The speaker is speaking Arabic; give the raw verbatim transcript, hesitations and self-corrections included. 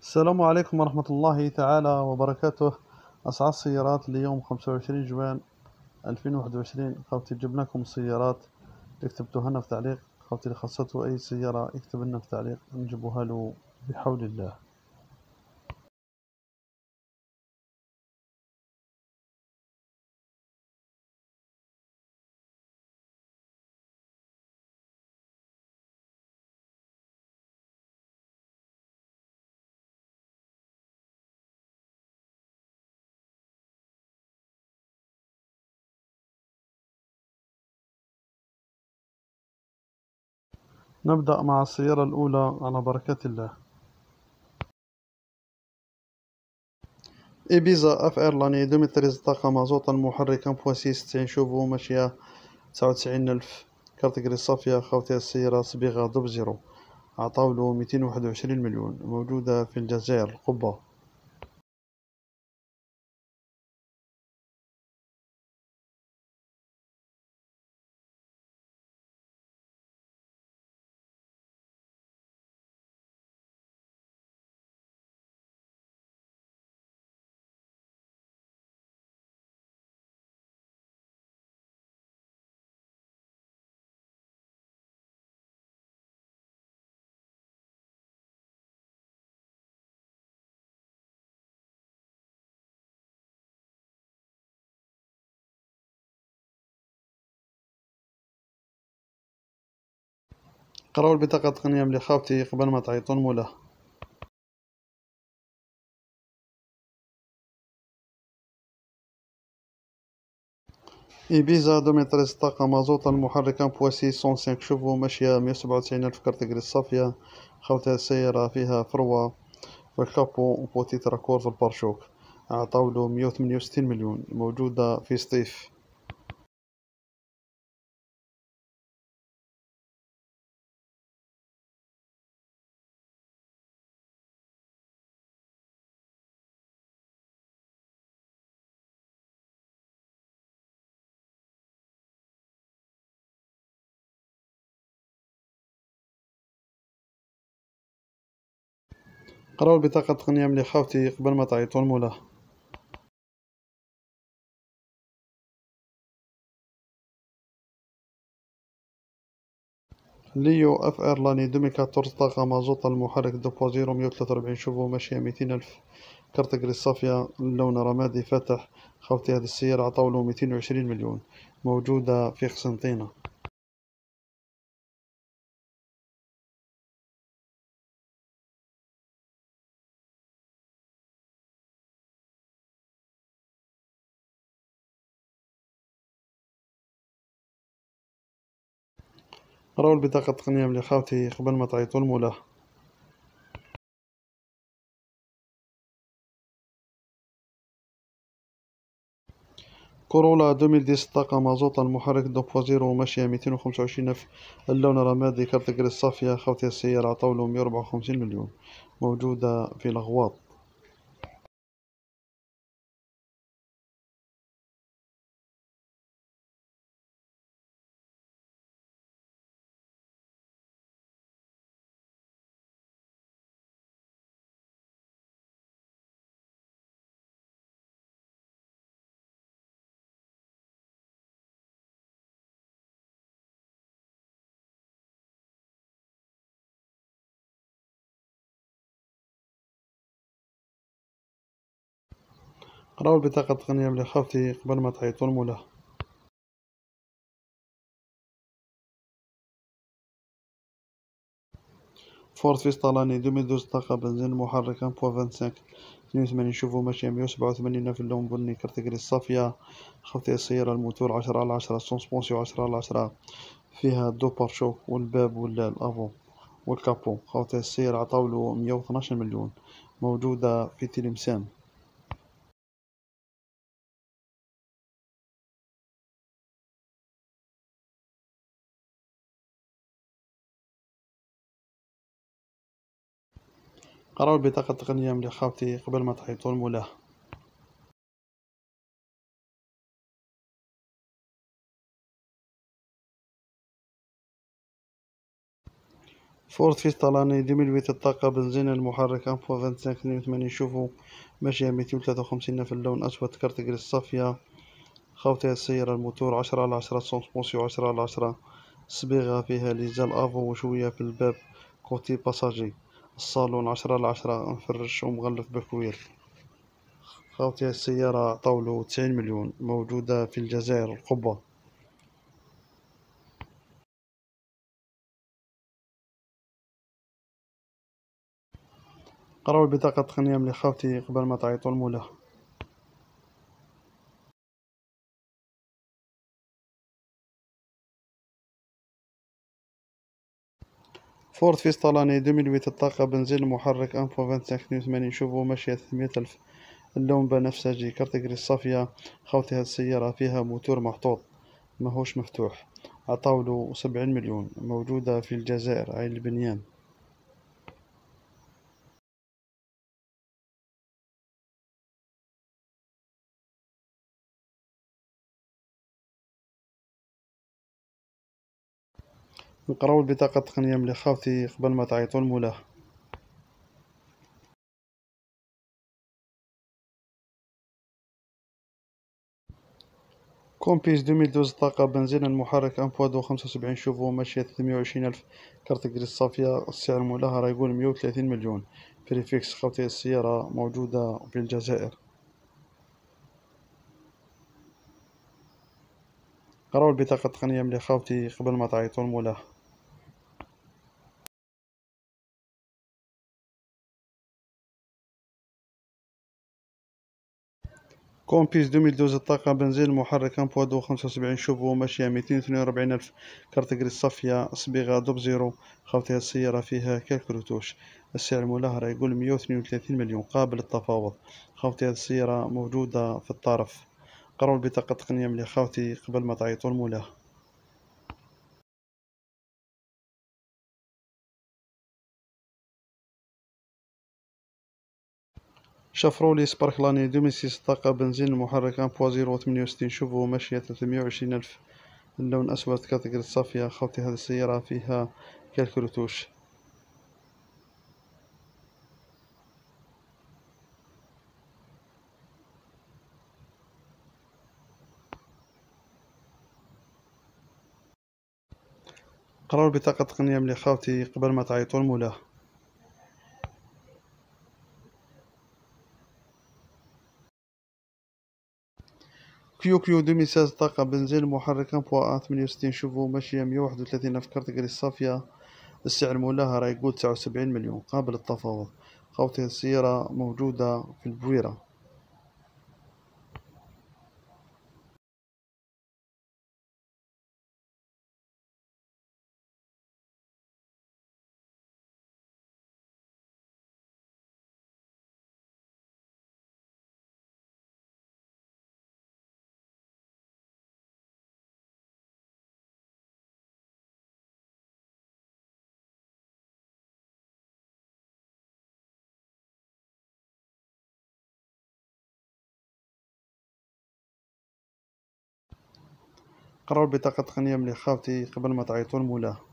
السلام عليكم ورحمة الله تعالى وبركاته. أسعار السيارات ليوم خمسة وعشرين جوان ألفين وواحد وعشرين. خوتي جبنا لكم السيارات اللي كتبتوها لنا في تعليق. خوتي اللي خاصته أي سيارة يكتب لنا في تعليق نجيبوها له بحول الله. نبدأ مع السيارة الأولى على بركة الله. إيبيزا اف اير لاني ألفين وثلاثة عشر طاقة مازوطا محركا بواسيس تسعين شوفو ماشية تسعة وتسعين ألف. كارتكري صافية. خوتي السيارة صبيغة دوب زيرو. عطاولو ميتين وواحد وعشرين مليون. موجودة في الجزائر القبة. قراو البطاقة التقنية ملي خاوتي قبل ما تعيطون موله. إيبيزا ألفين وثلاثة طاقة مازوطا محركا بواسي مية وخمسة شوفو ماشية مية وسبعة وتسعين ألف. كارتكري الصافية. خوتها السيارة فيها فروة والكابو وبوتي تراكور في البارشوك. عطاولو مية وثمانية وستين مليون. موجودة في سطيف. قراو البطاقة التقنية ملي خاوتي قبل ما تعيطون موله. ليو اف اير لاني ألفين وأربعطاش طاقة مازوطا المحرك دو زيرو مية وثلاثة وأربعين شوفو ماشية ميتين ألف. كارتكري الصافية اللون رمادي فاتح. خوتي هذه السيارة عطاولو ميتين وعشرين مليون. موجودة في قسنطينة. راهو البطاقة التقنية ملي خاوتي قبل ما تعيطوا المولاه. كورولا ألفين وعشرة طاقة مازوطا المحرك دو زيرو ماشية ميتين وخمسة وعشرين ألف. اللون رمادي. كارتكري الصافية. خوتي السيارة عطاولو مية وربعة وخمسين مليون. موجودة في الأغواط. راهو البطاقة التقنية ملي خاوتي قبل ما تعيطوا المولاه. فورد فيستا لاني ألفين واثناش طاقة بنزين محرك واحد فاصلة خمسة وعشرين. اثنين وثمانين شوفو ماشية مية وسبعة وثمانين في اللون بني. كارتكري الصافية. خوتي السيارة الموتور عشرة على عشرة. سونسبونسيو عشرة على عشرة. فيها دو بارشوك والباب ولا الافون والكابو. خوتي السيارة عطاولو مية واثناش مليون. موجودة في تلمسان. قراو البطاقة التقنية ملي خاوتي قبل ما تعيطوا المولاه. فورد فيستا لاني ألفين وثمانية الطاقة بنزين المحرك واحد فاصلة خمسة وثمانين اثنين وثمانين. شوفوا ماشية مئتين وثلاثة وخمسين في اللون أسود، كارت جريس صافية. خوتها السيارة الموتور عشرة على عشرة، سونسبونسيو عشرة على عشرة. صبيغة فيها ليزال افو وشوية في الباب كوتي باساجي. الصالون عشرة على عشرة، مفرش ومغلف بكوير. خوتها السيارة طولو تسعين مليون، موجودة في الجزائر القبة. قراو البطاقة التقنية ملي خاوتي قبل ما تعيطو المولاه. فورد فيستا لاني ألفين وثمانية الطاقة بنزين المحرك واحد فاصلة خمسة اثنين وثمانين. شوفوا ماشية ثلاثمية ألف، اللون بنفسجي، كارت جريس صافية. خوتي هاد السيارة فيها موتور محطوط ماهوش مفتوح، عطاولو سبعين مليون، موجودة في الجزائر عين البنيان. نقراو البطاقة التقنية ملي خاوتي قبل ما تعيطو المولاه. كومبيس ألفين واثني عشر طاقة بنزين المحرك واحد فاصلة خمسة وسبعين. شوفوا ماشية ثلاثمية وعشرين ألف، كارت جريس صافية. السعر مولاها راه يقول مية وثلاثين مليون. بريفيكس خوتي السيارة موجودة في الجزائر. قراو البطاقة التقنية ملي خاوتي قبل ما تعيطو المولاه. كومبيس ألفين واثني عشر الطاقة بنزين محرك واحد فاصلة خمسة وسبعين. شوفوا ماشية مئتين واثنين وأربعين ألف، كارت جريس صافية. صبيغة دوب زيرو. خوتها السيارة فيها كالك روتوش. السعر مولاها راه يقول مية واثنين وثلاثين مليون، قابل للتفاوض. خوتها السيارة موجودة في الطرف. قراو البطاقة التقنية ملي خاوتي قبل ما تعيطو المولاه. شافرولي سبارك لاني ألفين وستة طاقة بنزين المحرك واحد فاصلة ثمانية وستين. شوفوا ماشية ثلاثمية وعشرين ألف، اللون أسود، كارت جريس صافية. خوتي هذه السيارة فيها كالك روتوش. قراو البطاقة التقنية ملي خاوتي قبل ما تعيطو المولاه. كيو كيو ألفين وستة عشر طاقة بنزين محرك واحد فاصلة ثمانية وستين. شوفوا ماشية مية وواحد وثلاثين ألف، كارت جريس صافية. السعر مولاها راه يقول تسعة وسبعين مليون، قابل للتفاوض. خوتي السيارة موجودة في البويرة. قراو البطاقة التقنية ملي خاوتي قبل ما تعيطو المولاه.